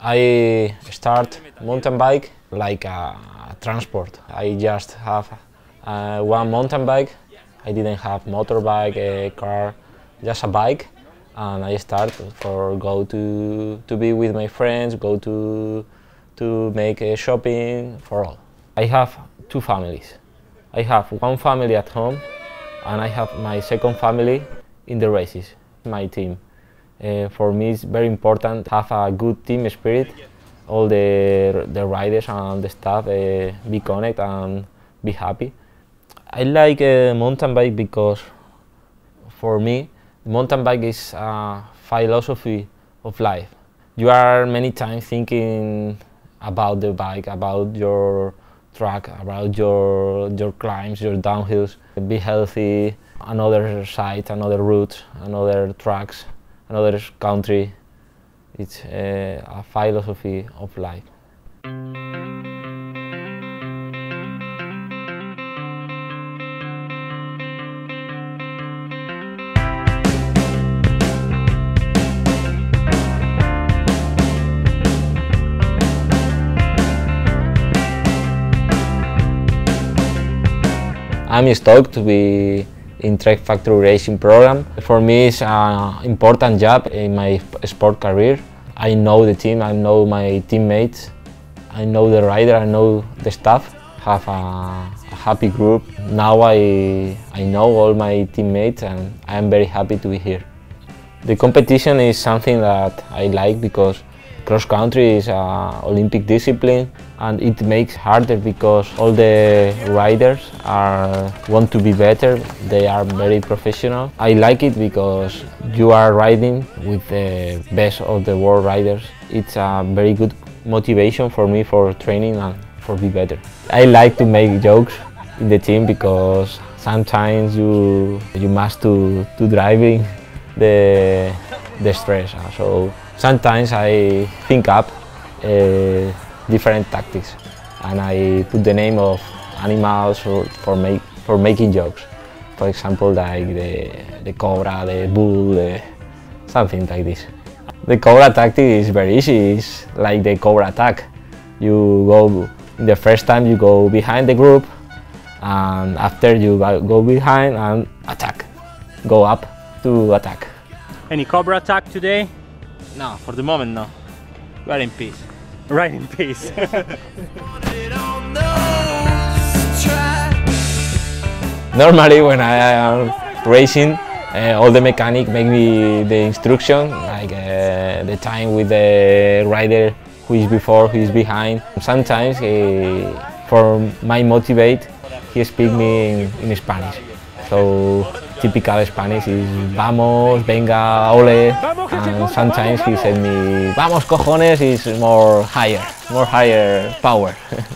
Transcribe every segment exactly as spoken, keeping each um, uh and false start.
I start mountain bike like a transport. I just have uh, one mountain bike. I didn't have motorbike, a car, just a bike. And I start for go to to be with my friends, go to to make a shopping for all. I have two families. I have one family at home, and I have my second family in the races, my team. Uh, for me, it's very important to have a good team spirit. All the the riders and the staff uh, be connect and be happy. I like a mountain bike because, for me, mountain bike is a philosophy of life. You are many times thinking about the bike, about your track, about your your climbs, your downhills. Be healthy, another site, another route, another tracks, another country. It's a, a philosophy of life. I'm stoked to be in Trek Factory Racing program. For me, it's an important job in my sport career. I know the team, I know my teammates, I know the rider, I know the staff. Have a, a happy group. Now I, I know all my teammates and I'm very happy to be here. The competition is something that I like because cross country is an Olympic discipline, and it makes harder because all the riders are want to be better. They are very professional. I like it because you are riding with the best of the world riders. It's a very good motivation for me for training and for be better. I like to make jokes in the team because sometimes you you must to to driving the the stress. So sometimes I think up uh, different tactics, and I put the name of animals for for make for making jokes. For example, like the the cobra, the bull, the, something like this. The cobra tactic is very easy. It's like the cobra attack. You go the first time you go behind the group, and after you go behind and attack, go up to attack. Any cobra attack today? No, for the moment, no. We are in peace. Right in peace. Normally, when I am racing, uh, all the mechanic make me the instruction, like uh, the time with the rider, who is before, who is behind. Sometimes, he, for my motivate, he speak me in, in Spanish. So typical Spanish is vamos, venga, ole, and sometimes he said me vamos cojones is more higher, more higher power.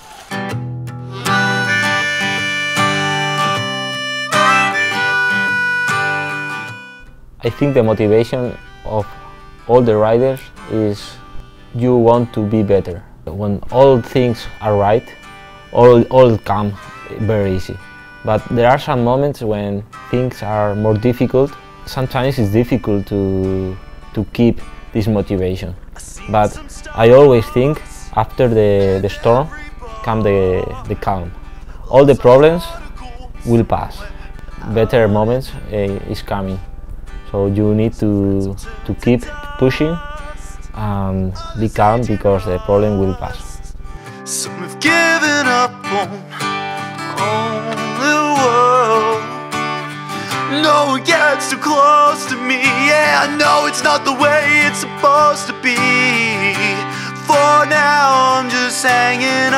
I think the motivation of all the riders is you want to be better. When all things are right, all, all come very easy. But there are some moments when things are more difficult. Sometimes it's difficult to, to keep this motivation. But I always think after the, the storm comes the, the calm. All the problems will pass. Better moments uh, is coming. So you need to, to keep pushing and be calm because the problem will pass. Some have given up on, on the world. No one gets too close to me. Yeah, I know it's not the way it's supposed to be. For now I'm just hanging